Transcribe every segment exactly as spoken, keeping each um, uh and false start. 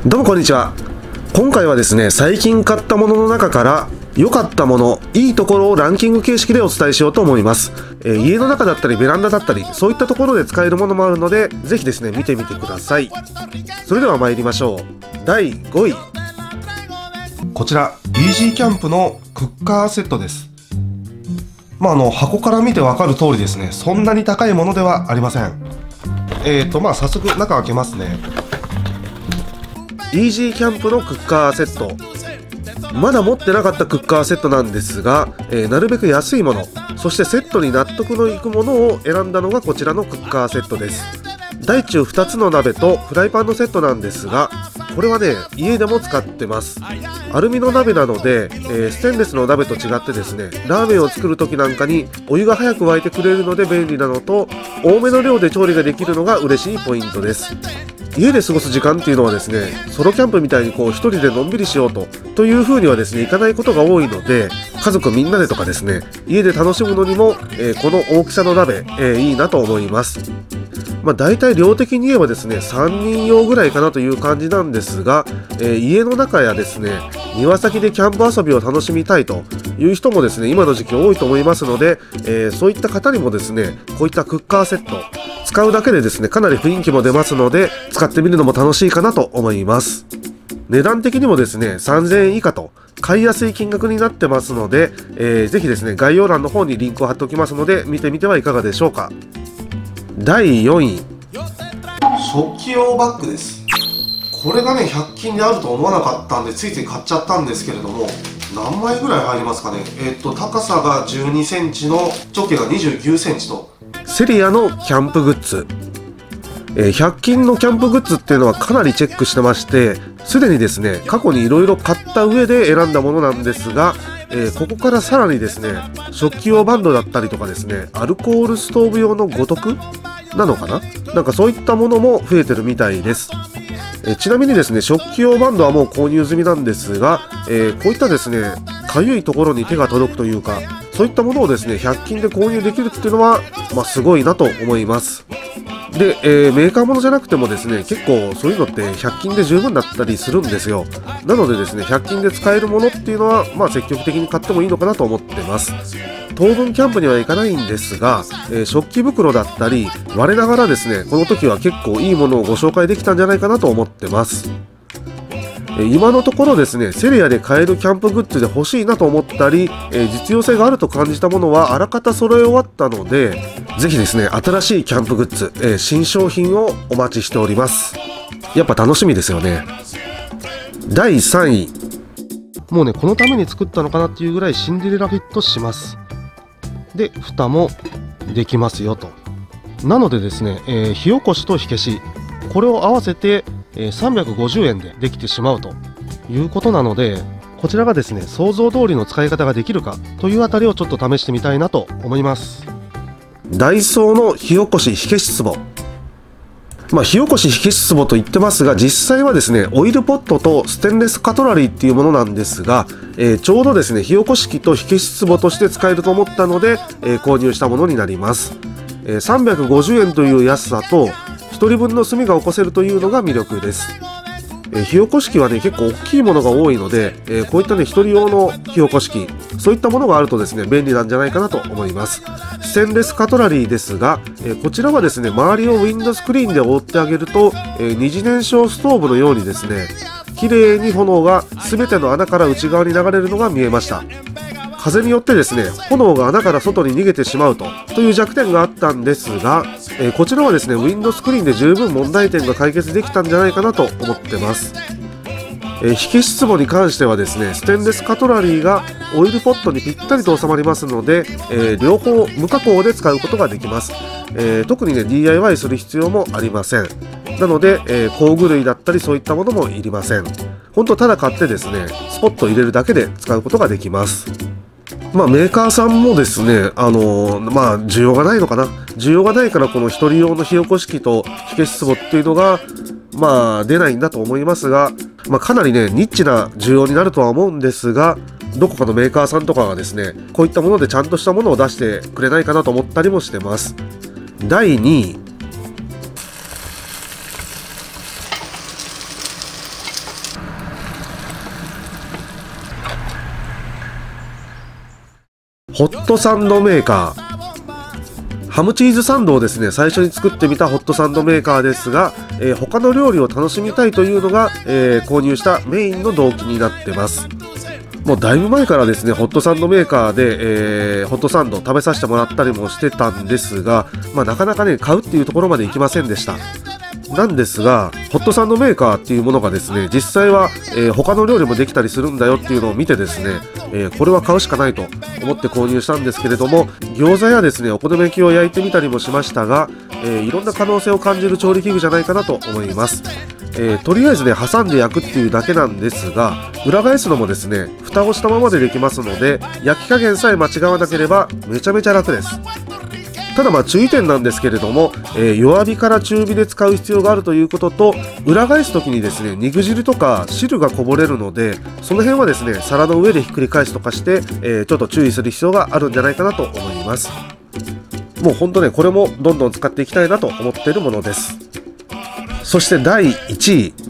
どうもこんにちは。今回はですね、最近買ったものの中から良かったもの、いいところをランキング形式でお伝えしようと思います。えー、家の中だったりベランダだったり、そういったところで使えるものもあるので、ぜひですね見てみてください。それでは参りましょう。だいごい、こちらイージーキャンプのクッカーセットです。まああの箱から見てわかる通りですね、そんなに高いものではありません。えーとまあ早速中開けますね。イージーキャンプのクッカーセット、まだ持ってなかったクッカーセットなんですが、えー、なるべく安いもの、そしてセットに納得のいくものを選んだのがこちらのクッカーセットです。大中ふたつの鍋とフライパンのセットなんですが、これはね家でも使ってます。アルミの鍋なので、えー、ステンレスの鍋と違ってですね、ラーメンを作る時なんかにお湯が早く沸いてくれるので便利なのと、多めの量で調理ができるのが嬉しいポイントです。家で過ごす時間っていうのはですね、ソロキャンプみたいにこう一人でのんびりしようとという風にはですねいかないことが多いので、家族みんなでとかですね、家で楽しむのにも、えー、この大きさの鍋、えー、いいなと思います。まあ、大体量的に言えばですねさんにん用ぐらいかなという感じなんですが、えー、家の中やですね庭先でキャンプ遊びを楽しみたいという人もですね今の時期多いと思いますので、えー、そういった方にもですねこういったクッカーセット使うだけでですねかなり雰囲気も出ますので、使ってみるのも楽しいかなと思います。値段的にもですねさんぜんえん以下と買いやすい金額になってますので、えー、ぜひですね概要欄の方にリンクを貼っておきますので見てみてはいかがでしょうか。だいよんい、食器用バッグです。これがねひゃく均であると思わなかったんでついつい買っちゃったんですけれども、何枚ぐらい入りますかね。えっと高さがじゅうにセンチの直径がにじゅうきゅうセンチと、セリアのキャンプグッズ、えー、ひゃく均のキャンプグッズっていうのはかなりチェックしてまして、すでにですね過去にいろいろ買った上で選んだものなんですが、えー、ここからさらにですね食器用バンドだったりとかですね、アルコールストーブ用の五徳なのかな、なんかそういったものも増えてるみたいです。えー、ちなみにですね食器用バンドはもう購入済みなんですが、えー、こういったですねかゆいところに手が届くというか、そういったものをですねひゃく均で購入できるっていうのは、まあ、すごいなと思います。で、えー、メーカーものじゃなくてもですね結構そういうのってひゃく均で十分だったりするんですよ。なのでですねひゃく均で使えるものっていうのは、まあ、積極的に買ってもいいのかなと思ってます。当分キャンプにはいかないんですが、えー、食器袋だったり我ながらですねこの時は結構いいものをご紹介できたんじゃないかなと思ってます。今のところですねセリアで買えるキャンプグッズで欲しいなと思ったり、えー、実用性があると感じたものはあらかた揃え終わったので、ぜひですね新しいキャンプグッズ、えー、新商品をお待ちしております。やっぱ楽しみですよね。だいさんい、もうねこのために作ったのかなっていうぐらいシンデレラフィットします。で蓋もできますよと。なのでですね、えー、火起こしと火消し、これを合わせてさんびゃくごじゅうえんでできてしまうということなので、こちらがですね想像通りの使い方ができるかというあたりをちょっと試してみたいなと思います。ダイソーの火起こし火消し壺、まあ、火起こし火消し壺と言ってますが、実際はですねオイルポットとステンレスカトラリーっていうものなんですが、えー、ちょうどですね火起こし器と火消し壺として使えると思ったので、えー、購入したものになります。えー、さんびゃくごじゅうえんという安さとひとりぶんの炭が起こせるというのが魅力です。えー、火起こし器はね結構大きいものが多いので、えー、こういったねひとり用の火起こし器、そういったものがあるとですね便利なんじゃないかなと思います。ステンレスカトラリーですが、えー、こちらはですね周りをウィンドスクリーンで覆ってあげると、えー、二次燃焼ストーブのようにですね綺麗に炎が全ての穴から内側に流れるのが見えました。風によってですね炎が穴から外に逃げてしまうとという弱点があったんですが、えー、こちらはですねウィンドスクリーンで十分問題点が解決できたんじゃないかなと思ってます。えー、火消し壺に関してはですねステンレスカトラリーがオイルポットにぴったりと収まりますので、えー、両方無加工で使うことができます。えー、特にね ディーアイワイ する必要もありません。なので、えー、工具類だったりそういったものもいりません。本当ただ買ってですねスポット入れるだけで使うことができます。まあ、メーカーさんもですね、あのー、まあ、需要がないのかな。需要がないから、この一人用の火起こし器と火消し壺っていうのが、まあ、出ないんだと思いますが、まあ、かなりね、ニッチな需要になるとは思うんですが、どこかのメーカーさんとかがですね、こういったものでちゃんとしたものを出してくれないかなと思ったりもしてます。だいにい、 ホットサンドメーカー。ハムチーズサンドをですね最初に作ってみたホットサンドメーカーですが、えー、他の料理を楽しみたいというのが、えー、購入したメインの動機になってます。もうだいぶ前からですねホットサンドメーカーで、えー、ホットサンド食べさせてもらったりもしてたんですが、まあ、なかなかね買うっていうところまでいきませんでした。なんですがホットサンドメーカーっていうものがですね実際は、えー、他の料理もできたりするんだよっていうのを見てですね、えー、これは買うしかないと思って購入したんですけれども、餃子やですねお好み焼きを焼いてみたりもしましたが、えー、いろんな可能性を感じる調理器具じゃないかなと思います。えー、とりあえずね挟んで焼くっていうだけなんですが、裏返すのもですね蓋をしたままでできますので、焼き加減さえ間違わなければめちゃめちゃ楽です。ただまあ注意点なんですけれども、えー、弱火から中火で使う必要があるということと、裏返す時にですね肉汁とか汁がこぼれるので、その辺はですね皿の上でひっくり返すとかして、えー、ちょっと注意する必要があるんじゃないかなと思います。もうほんとねこれもどんどん使っていきたいなと思っているものです。そしてだいいちい、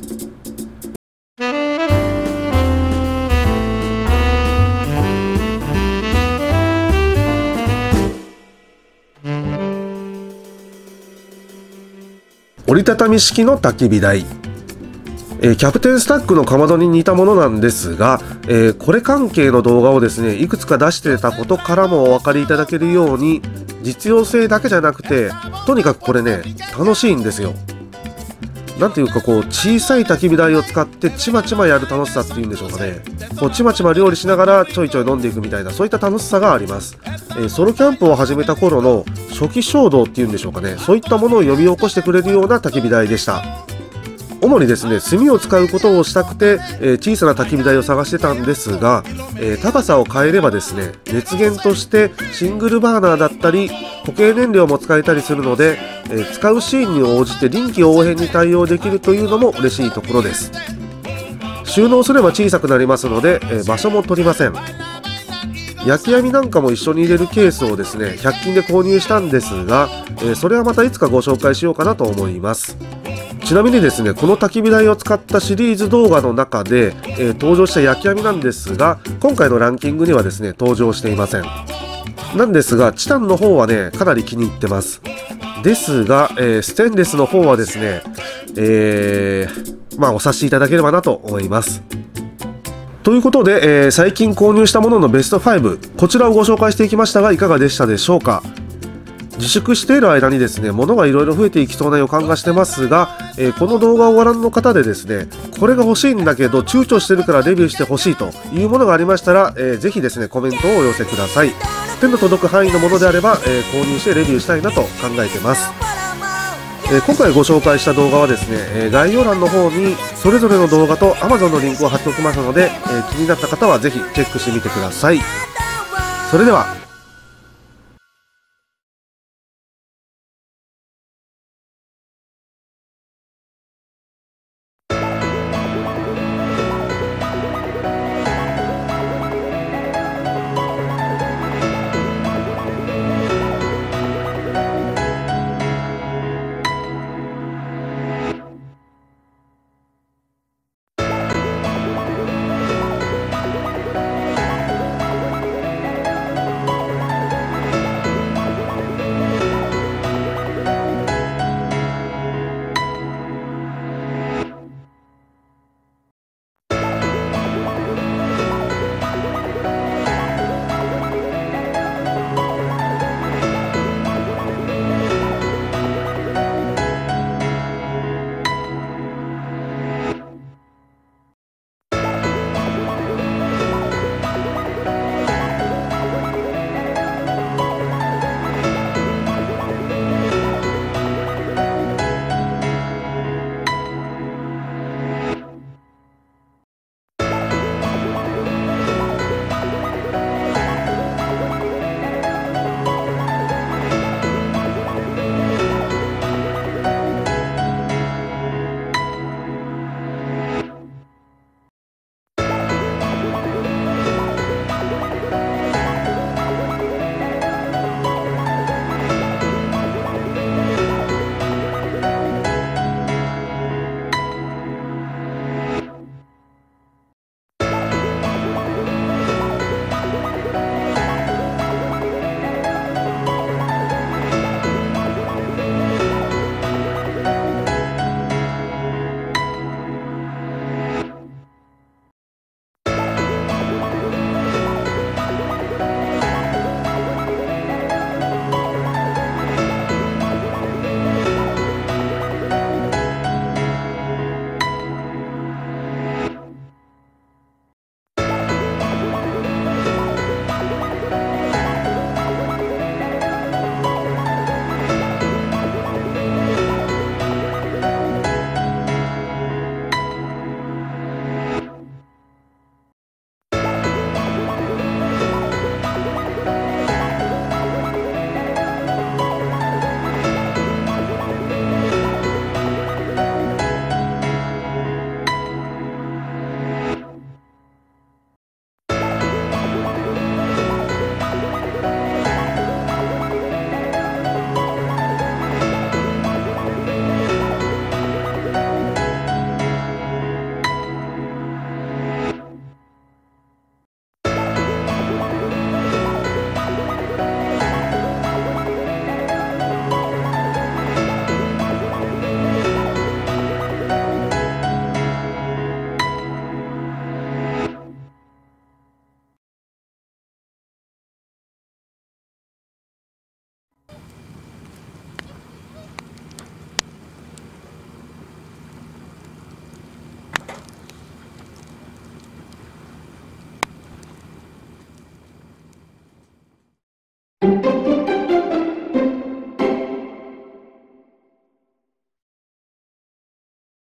折りたたみ式の焚き火台。えー、キャプテンスタックのかまどに似たものなんですが、えー、これ関係の動画をですねいくつか出してたことからもお分かりいただけるように、実用性だけじゃなくてとにかくこれね楽しいんですよ。なんていうかこう小さい焚き火台を使ってちまちまやる楽しさっていうんでしょうかね。こうちまちま料理しながらちょいちょい飲んでいくみたいな、そういった楽しさがあります。えー、ソロキャンプを始めた頃の初期衝動っていうんでしょうかね、そういったものを呼び起こしてくれるような焚き火台でした。主にですね炭を使うことをしたくて、えー、小さな焚き火台を探してたんですが、えー、高さを変えればですね熱源としてシングルバーナーだったり固形燃料も使えたりするので、えー、使うシーンに応じて臨機応変に対応できるというのも嬉しいところです。収納すれば小さくなりますので、えー、場所も取りません。焼き網なんかも一緒に入れるケースをですねひゃく均で購入したんですが、えー、それはまたいつかご紹介しようかなと思います。ちなみにですねこの焚き火台を使ったシリーズ動画の中で、えー、登場した焼き網なんですが、今回のランキングにはですね登場していません。なんですがチタンの方はねかなり気に入ってます。ですが、えー、ステンレスの方はですね、えー、まあお察しいただければなと思います。ということで、えー、最近購入したもののベストご、こちらをご紹介していきましたがいかがでしたでしょうか。自粛している間にですね物がいろいろ増えていきそうな予感がしてますが、えー、この動画をご覧の方でですねこれが欲しいんだけど躊躇してるからレビューしてほしいというものがありましたら、えー、ぜひですねコメントをお寄せください。手の届く範囲のものであれば、えー、購入してレビューしたいなと考えてます。えー、今回ご紹介した動画はですね、えー、概要欄の方にそれぞれの動画と アマゾン のリンクを貼っておきますので、えー、気になった方はぜひチェックしてみてください。それでは。